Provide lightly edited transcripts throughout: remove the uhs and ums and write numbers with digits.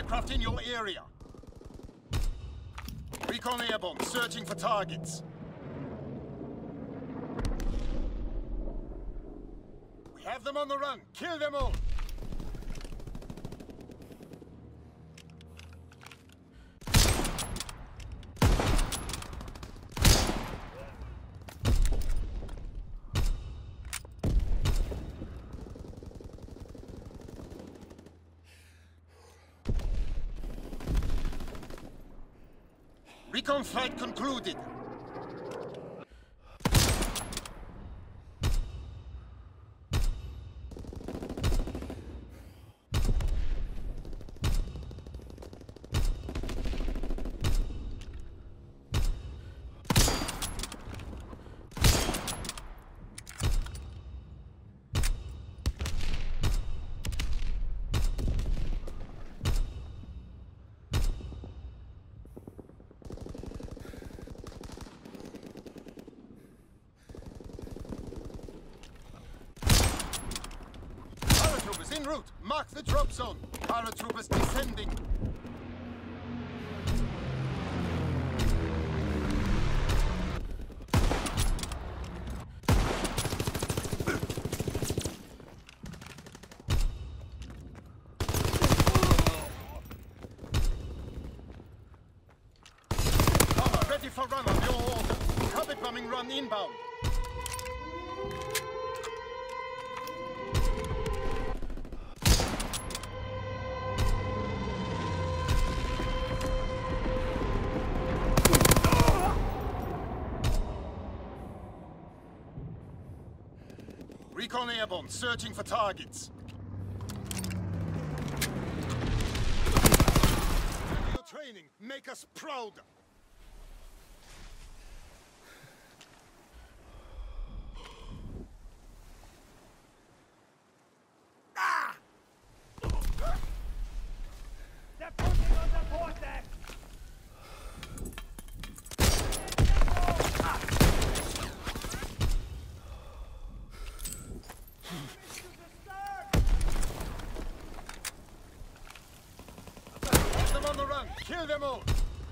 aircraft in your area. Recon airborne, searching for targets. We have them on the run. Kill them all. Recon flight concluded. Paratroopers en route. Mark the drop zone. Paratroopers descending. Bomber ready for run on your order. Carpet bombing run inbound. Recon airborne, searching for targets. Your training, make us proud. They're pushing on the vortex! Have them on the run, kill them all.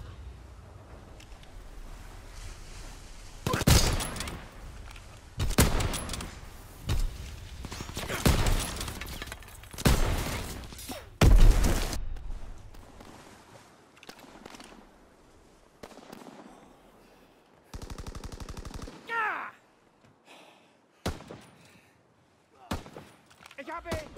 Ich hab ihn!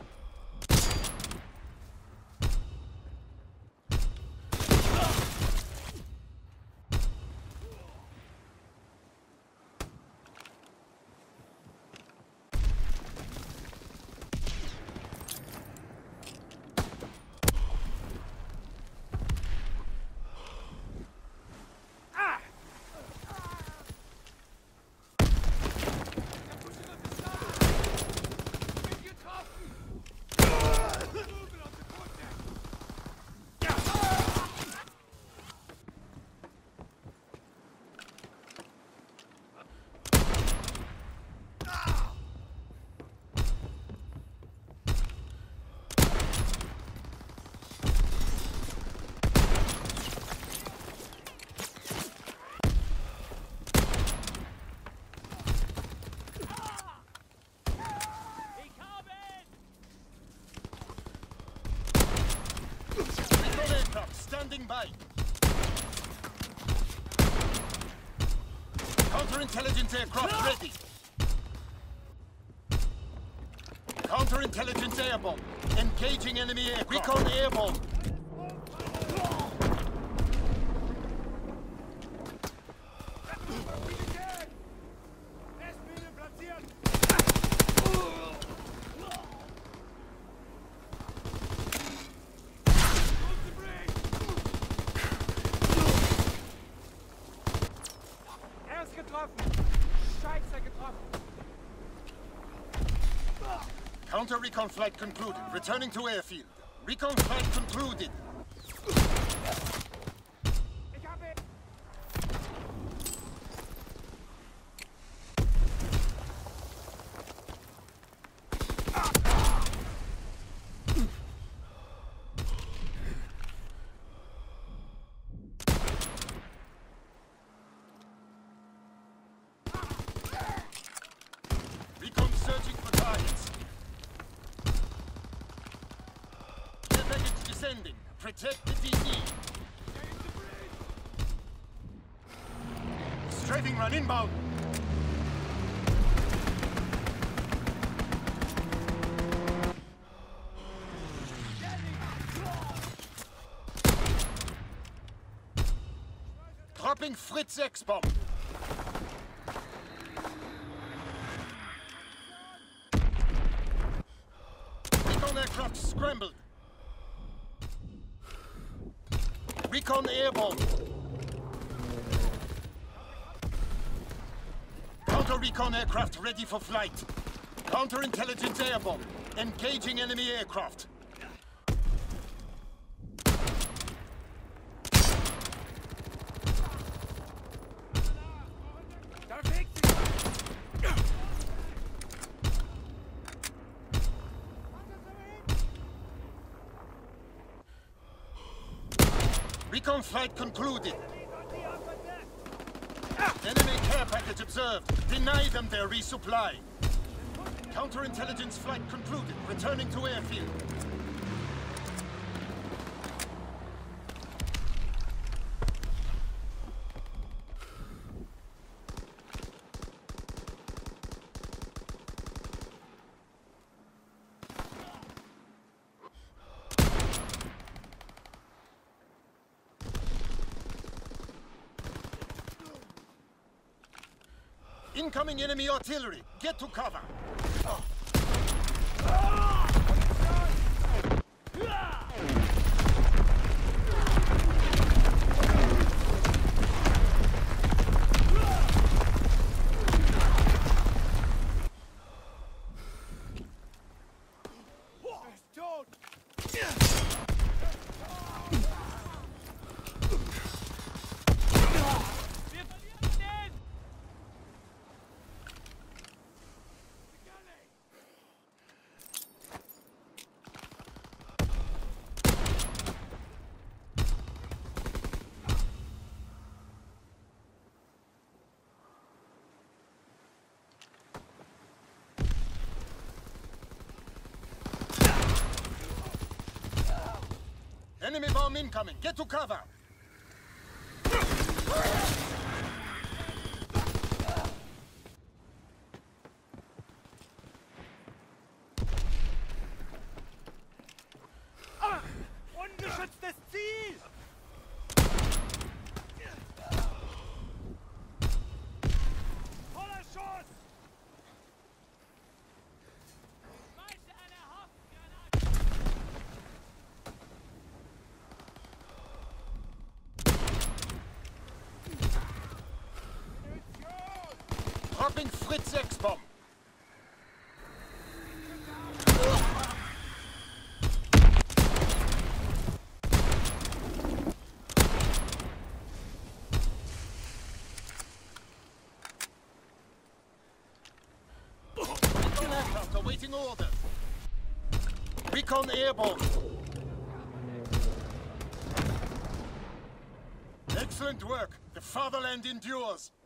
Standing by. Counterintelligence aircraft ready. Counterintelligence airborne. Engaging enemy aircraft. Recon airborne. Getroffen! Scheiße, getroffen! Counter recon flight concluded. Returning to airfield. Recon flight concluded. Ich hab ihn! defending. Protect the DD. Strafing run inbound. Dropping Fritz X-bomb. Recon aircraft scrambled. Recon airborne. Counter-recon aircraft ready for flight. Counterintelligence airborne. Engaging enemy aircraft. Recon flight concluded. Enemy care package observed. Deny them their resupply. Counterintelligence flight concluded. Returning to airfield. Incoming enemy artillery! Get to cover! Enemy bomb incoming! Get to cover! Ungeschütztes Ziel! Voller Schuss! Schmeiße eine Haftgranate! Dropping Fritz X-bomb. Recon aircraft awaiting orders. Recon airborne. Excellent work. The fatherland endures.